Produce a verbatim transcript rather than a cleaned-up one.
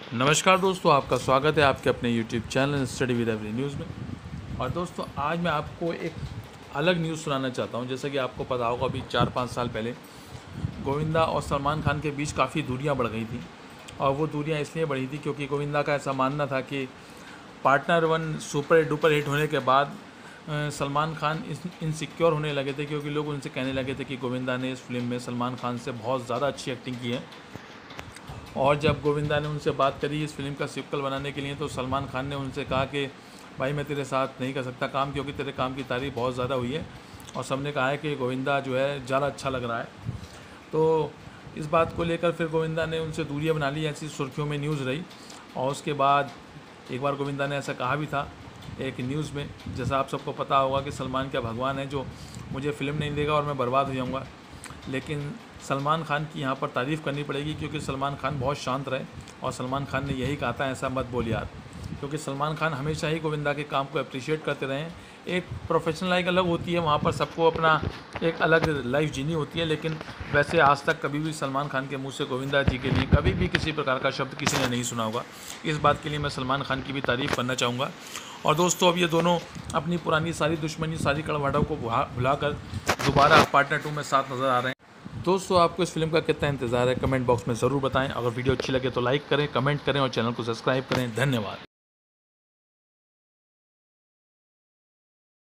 नमस्कार दोस्तों, आपका स्वागत है आपके अपने YouTube channel study with every news में। और दोस्तों, आज मैं आपको एक अलग न्यूज़ सुनाना चाहता हूं। जैसा कि आपको पता होगा, अभी चार पाँच साल पहले गोविंदा और सलमान खान के बीच काफ़ी दूरियां बढ़ गई थी। और वो दूरियां इसलिए बढ़ी थी क्योंकि गोविंदा का ऐसा मानना था कि partner one super duper hit होने के बाद अ, सलमान खान इनसिक्योर होने लगे थे, क्योंकि लोग उनसे कहने लगे थे कि गोविंदा ने इस फिल्म में सलमान खान से बहुत ज़्यादा अच्छी एक्टिंग की है। और जब गोविंदा ने उनसे बात करी इस फिल्म का सिक्वल बनाने के लिए, तो सलमान खान ने उनसे कहा कि भाई, मैं तेरे साथ नहीं कर सकता काम, क्योंकि तेरे काम की तारीफ बहुत ज़्यादा हुई है और सबने कहा है कि गोविंदा जो है ज़्यादा अच्छा लग रहा है। तो इस बात को लेकर फिर गोविंदा ने उनसे दूरियां बना ली, ऐसी सुर्खियों में न्यूज़ रही। और उसके बाद एक बार गोविंदा ने ऐसा कहा भी था एक न्यूज़ में, जैसा आप सबको पता होगा कि सलमान क्या भगवान है जो मुझे फ़िल्म नहीं देगा और मैं बर्बाद हो जाऊँगा। लेकिन सलमान खान की यहाँ पर तारीफ़ करनी पड़ेगी, क्योंकि सलमान खान बहुत शांत रहे और सलमान खान ने यही कहा था, ऐसा मत बोल यार। क्योंकि सलमान खान हमेशा ही गोविंदा के काम को अप्रिशिएट करते रहे हैं। एक प्रोफेशनल लाइफ अलग होती है, वहाँ पर सबको अपना एक अलग लाइफ जीनी होती है, लेकिन वैसे आज तक कभी भी सलमान खान के मुंह से गोविंदा जी के लिए कभी भी किसी प्रकार का शब्द किसी ने नहीं सुना होगा। इस बात के लिए मैं सलमान खान की भी तारीफ़ करना चाहूँगा। और दोस्तों, अब ये दोनों अपनी पुरानी सारी दुश्मनी, सारी कड़वाहटों को भुलाकर दोबारा पार्टनर टू में साथ नज़र आ रहे हैं। दोस्तों, आपको इस फिल्म का कितना इंतज़ार है, कमेंट बॉक्स में ज़रूर बताएं। अगर वीडियो अच्छी लगे तो लाइक करें, कमेंट करें और चैनल को सब्सक्राइब करें। धन्यवाद।